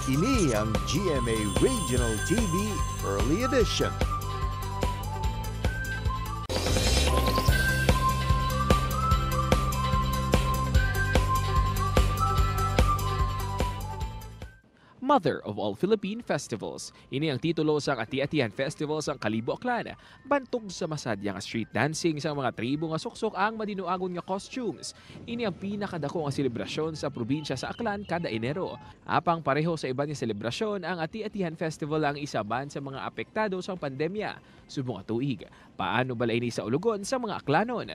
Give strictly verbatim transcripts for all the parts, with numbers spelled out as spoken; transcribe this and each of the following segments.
Ini ang G M A Regional T V Early Edition. Mother of all Philippine festivals. Ini ang titulo sa Ati-Atihan Festival sa Kalibo Aklan. Bantog sa masadyang street dancing sa mga tribo nga suksok ang madinuagon nga costumes. Ini ang pinakadako nga selebrasyon sa probinsya sa Aklan kada Enero. Apang pareho sa iba nga selebrasyon, ang Ati-Atihan Festival ang isaban sa mga apektado sa pandemya. Subong nga tuig, paano balay ni sa ulugon sa mga Aklanon?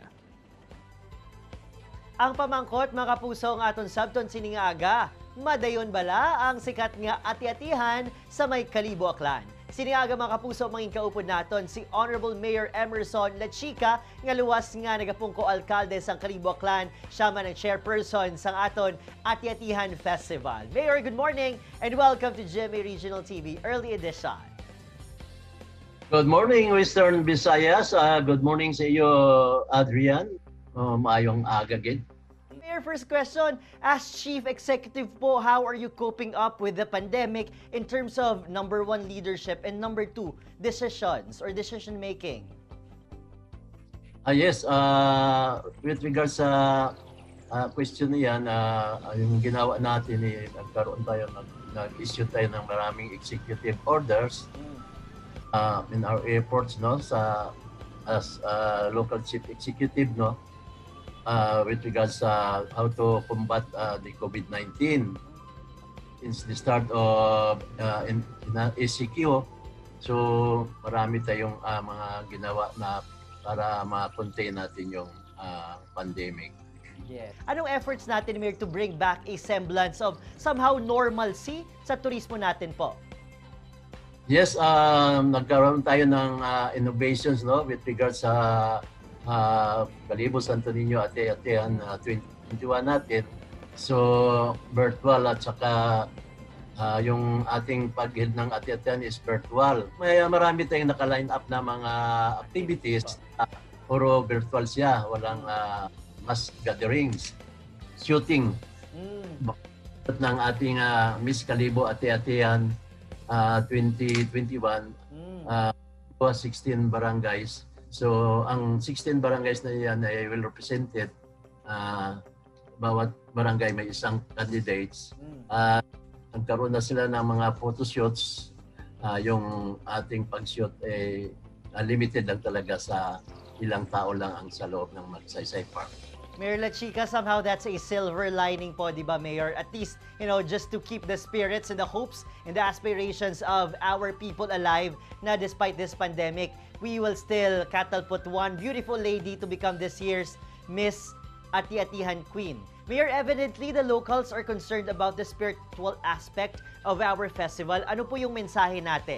Ang pamangkot mga kapuso ng aton sabton sining aga. Madayon bala ang sikat nga ati-atihan sa may Kalibo Aklan. Siniaga mga kapuso manging kaupod naton si Honorable Mayor Emerson Lachica nga luwas nga nagapungko alkalde sang Kalibo Aklan, siya man ang chairperson sang aton Ati-Atihan Festival. Mayor, good morning and welcome to G M A Regional T V Early Edition. Good morning, Western Visayas. Uh, good morning sa iyo, Adrian. Uh, maayong aga gid. Mayor, first question, as Chief Executive po, how are you coping up with the pandemic in terms of number one, leadership, and number two, decisions or decision making? Ah, yes, uh, with regards sa uh, question na yan, uh, yung ginawa natin, eh, nagkaroon tayo, nag, nag-issue tayo ng maraming executive orders uh, in our airports, no, sa as uh, local chief executive, no, Uh, with regards sa uh, how to combat uh, the COVID nineteen since the start of uh, in, in A C Q. So marami tayong uh, mga ginawa na para ma-contain natin yung uh, pandemic. Yeah. Anong efforts natin, Mayor, to bring back a semblance of somehow normalcy sa turismo natin po? Yes, um, nagkaroon tayo ng uh, innovations, no, with regards sa Uh, Kalibo, Santo Niño, Ati-Atihan uh, twenty twenty-one natin. So, virtual at saka uh, yung ating pag-head ng Ati-Atihan is virtual. May uh, marami tayong naka-line up na mga activities. Uh, puro virtual siya. Walang uh, mass gatherings. Shooting. Mm. ng ating uh, Miss Kalibo, Ati-Atihan uh, twenty twenty-one. Mm. Uh, sixteen barangays. So, ang sixteen barangays na yan ay well represented. Uh, bawat barangay may isang candidates. Uh, nagkaroon na sila ng mga photoshoots. Uh, yung ating pag-shoot ay uh, limited lang talaga sa ilang tao lang ang sa loob ng Magsaysay Park. Mayor Lachica, somehow that's a silver lining po, di ba, Mayor? At least, you know, just to keep the spirits and the hopes and the aspirations of our people alive na despite this pandemic, we will still catapult one beautiful lady to become this year's Miss Ati-Atihan Queen. Mayor, evidently, the locals are concerned about the spiritual aspect of our festival. Ano po yung mensahe natin?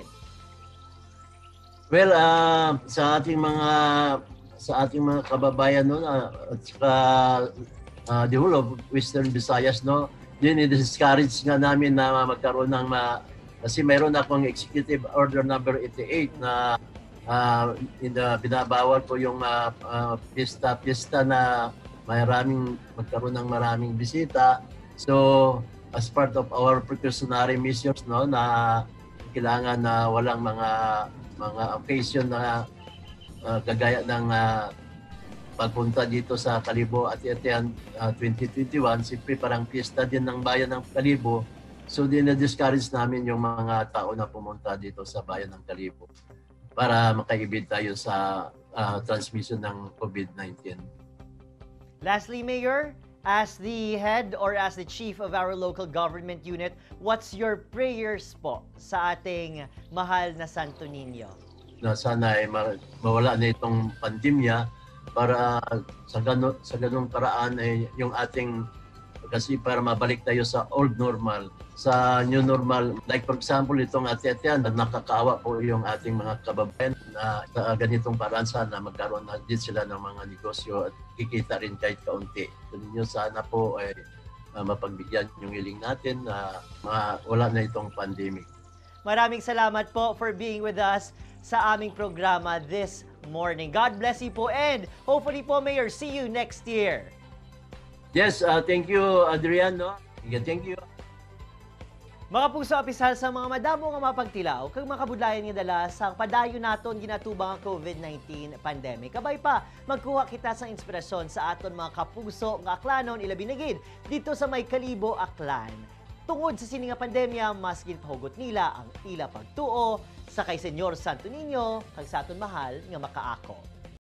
Well, uh, sa ating mga sa ating mga kababayan, no, uh, at saka uh, the whole of Western Visayas, no, yun i-discourage nga namin na magkaroon ng ma, kasi mayroon akong executive order number eighty-eight na uh, in the, binabawal po yung uh, uh, pista pista na maraming magkaroon ng maraming bisita. So as part of our precautionary measures, no, na kailangan na walang mga mga occasion na Uh, kagaya ng uh, pagpunta dito sa Kalibo Ati-Atihan uh, twenty twenty-one, siyempre parang piyesta din ng bayan ng Kalibo. So din-discourage namin yung mga tao na pumunta dito sa bayan ng Kalibo para makaibid tayo sa uh, transmission ng COVID nineteen. Lastly, Mayor, as the head or as the chief of our local government unit, what's your prayers po sa ating mahal na Santo Niño? Na sana ay mawala na itong pandemya para sa ganun, sa ganung paraan ay yung ating, kasi para mabalik tayo sa old normal, sa new normal. Like for example, itong Ati-Atihan, nakakaawa po yung ating mga kababayan na sa ganitong paraan sana magkaroon na din sila ng mga negosyo at kikita rin kahit kaunti. So ninyo sana po ay uh, mapagbigyan yung hiling natin na uh, wala na itong pandemic. Maraming salamat po for being with us sa aming programa this morning. God bless you po, and hopefully po, Mayor, see you next year. Yes, uh, thank you, Adrian. No? Thank you. Mga puso apisal sa mga madamo nga mapagtilaw, kag makabudlayan nga dala sang padayon naton ginatubang ang COVID nineteen pandemic. Kabay pa, magkuha kita sang inspirasyon sa aton mga kapuso nga aklanon ilabi na gid dito sa may Kalibo Aklan. Tungod sa sini nga pandemya, mas ginpahugot nila ang ila pagtuo sa kay Senyor Santo Niño kag sa aton mahal nga makaako.